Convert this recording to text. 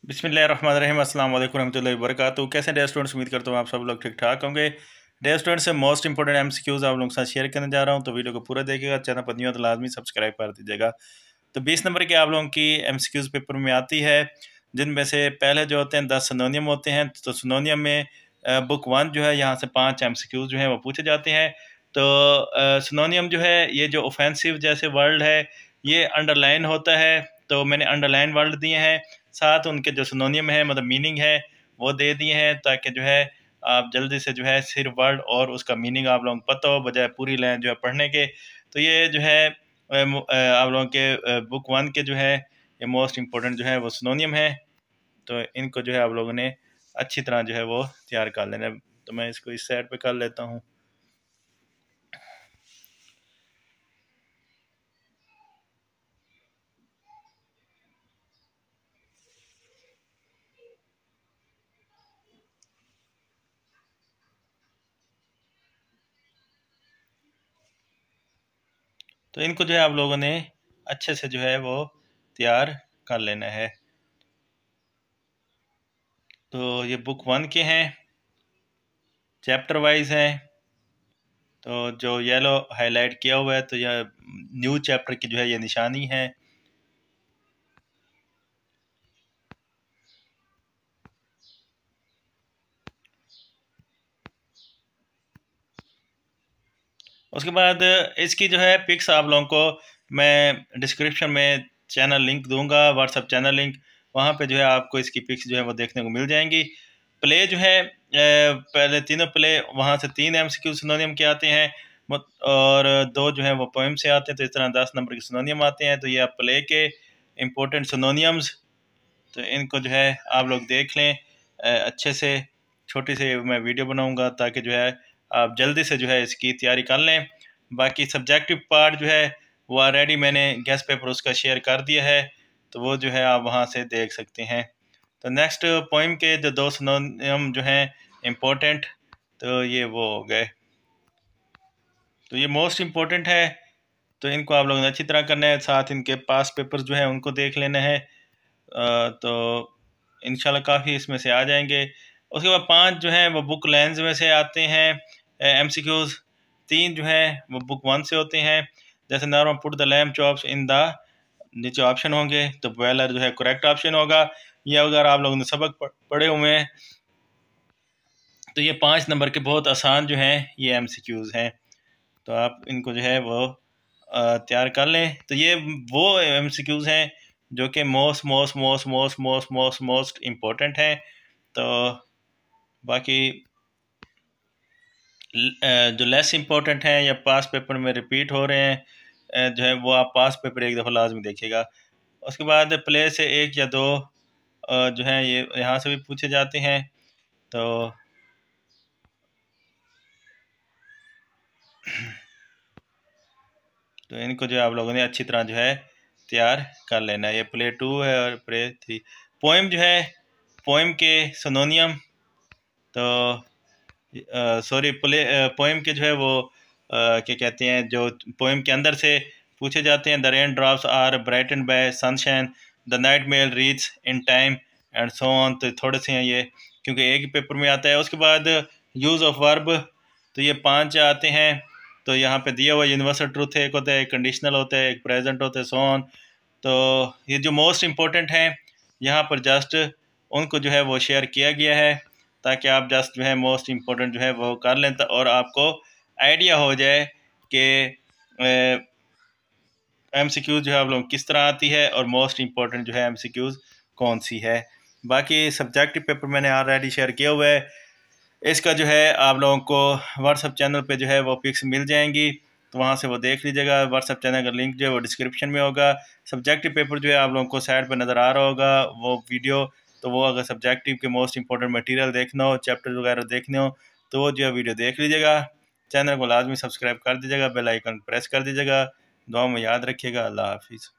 बिस्मिल्लाहिर्रहमानिर्रहीम अस्सलाम वालेकुम रहमतुल्लाहि व बरकातुहू। कैसे डे स्टूडेंट्स, उम्मीद करता हूँ आप सब लोग ठीक ठाक होंगे। डे स्टूडेंट से मोस्ट इंपॉर्टेंट MCQs आप लोगों के साथ शेयर करने जा रहा हूँ, तो वीडियो को पूरा देखिएगा। चैनल पर नहीं हो तो लाजमी सब्सक्राइब कर दीजिएगा। तो 20 नंबर की आप लोगों की MCQs पेपर में आती है, जिनमें से पहले जो होते हैं 10 सिनोनियम होते हैं। तो सिनोनियम में बुक 1 जो है, यहाँ से 5 MCQs जो हैं वो पूछे जाते हैं। तो सिनोनियम जो है, ये जो ऑफेंसिव जैसे वर्ड है ये अंडरलाइन होता है, तो मैंने अंडरलाइन वर्ड दिए हैं। साथ उनके जो सिनोनियम है, मतलब मीनिंग है, वो दे दिए हैं, ताकि जो है आप जल्दी से जो है सिर्फ वर्ड और उसका मीनिंग आप लोगों को पता हो, बजाय पूरी लाइन जो है पढ़ने के। तो ये जो है आप लोगों के बुक 1 के जो है ये मोस्ट इम्पोर्टेंट जो है वो सिनोनियम है। तो इनको जो है आप लोगों ने अच्छी तरह जो है वो तैयार कर लेना है। तो मैं इसको इस साइड पे कर लेता हूँ। तो इनको जो है आप लोगों ने अच्छे से जो है वो तैयार कर लेना है। तो ये बुक 1 के हैं, चैप्टर वाइज हैं। तो जो येलो हाईलाइट किया हुआ है, तो यह न्यू चैप्टर की जो है ये निशानी है। उसके बाद इसकी जो है पिक्स आप लोगों को मैं डिस्क्रिप्शन में चैनल लिंक दूंगा, व्हाट्सअप चैनल लिंक। वहाँ पे जो है आपको इसकी पिक्स जो है वो देखने को मिल जाएंगी। प्ले जो है पहले तीनों प्ले, वहाँ से 3 MCQ सिनोनियम के आते हैं और 2 जो है वो पोएम से आते हैं। तो इस तरह 10 नंबर के सिनोनियम आते हैं। तो ये आप प्ले के इम्पोर्टेंट सिनोनियम्स, तो इनको जो है आप लोग देख लें अच्छे से। छोटी सी मैं वीडियो बनाऊंगा ताकि जो है आप जल्दी से जो है इसकी तैयारी कर लें। बाकी सब्जेक्टिव पार्ट जो है वो ऑलरेडी मैंने गेस्ट पेपर उसका शेयर कर दिया है, तो वो जो है आप वहाँ से देख सकते हैं। तो नेक्स्ट पोइम के जो 2 सिनोनियम जो हैं इम्पोर्टेंट, तो ये वो हो गए। तो ये मोस्ट इम्पोर्टेंट है, तो इनको आप लोगों ने अच्छी तरह करना है। साथ इनके पास पेपर जो है उनको देख लेना है। तो इंशाल्लाह काफ़ी इसमें से आ जाएंगे। उसके बाद 5 जो हैं वो बुक लेंस में से आते हैं MCQs। 3 जो हैं वो बुक 1 से होते हैं। जैसे normal put the lamp chops in the, नीचे ऑप्शन होंगे, तो वेलर जो है करेक्ट ऑप्शन होगा। या अगर आप लोगों ने सबक पढ़े हुए हैं तो ये 5 नंबर के बहुत आसान जो हैं ये MCQs हैं। तो आप इनको जो है वो तैयार कर लें। तो ये वो MCQs हैं जो कि most most most most most most most important हैं। तो बाकी जो लेस इम्पोर्टेंट हैं या पास पेपर में रिपीट हो रहे हैं जो है वो आप पास पेपर एक दफ़ा लाजमी देखिएगा। उसके बाद प्ले से 1 या 2 जो है ये यहाँ से भी पूछे जाते हैं। तो इनको जो है आप लोगों ने अच्छी तरह जो है तैयार कर लेना है। ये प्ले 2 है और प्ले 3। पोएम जो है, पोएम के सिनोनियम, तो सॉरी पोएम के जो है वो क्या कहते हैं, जो पोएम के अंदर से पूछे जाते हैं। The rain drops are brighten by sunshine, the night mail reads in time and so on. तो थोड़े से हैं ये, क्योंकि एक ही पेपर में आता है। उसके बाद यूज़ ऑफ वर्ब, तो ये 5 आते हैं। तो यहाँ पे दिया हुआ यूनिवर्सल ट्रूथ है, एक होता है, एक कंडीशनल होता है, एक प्रेजेंट होता है, सो ऑन। तो ये जो मोस्ट इम्पोर्टेंट हैं यहाँ पर जस्ट उनको जो है वो शेयर किया गया है, ताकि आप जस्ट जो है मोस्ट इम्पोर्टेंट जो है वो कर लें और आपको आइडिया हो जाए कि MCQ जो है आप लोग किस तरह आती है और मोस्ट इम्पोर्टेंट जो है MCQs कौन सी है। बाकी सब्जेक्टिव पेपर मैंने ऑलरेडी शेयर किया हुआ है। इसका जो है आप लोगों को व्हाट्सअप चैनल पे जो है वो पिक्स मिल जाएंगी, तो वहाँ से वो देख लीजिएगा। व्हाट्सअप चैनल का लिंक जो है वो डिस्क्रिप्शन में होगा। सब्जेक्टिव पेपर जो है आप लोगों को साइड पे नज़र आ रहा होगा वो वीडियो। तो वो अगर सब्जेक्टिव के मोस्ट इंपॉर्टेंट मटेरियल देखना हो, चैप्टर वगैरह देखने हो, तो वो जो है वीडियो देख लीजिएगा। चैनल को लाजमी सब्सक्राइब कर दीजिएगा, बेल आइकन प्रेस कर दीजिएगा। दुआ में याद रखिएगा। अल्लाह हाफिज़।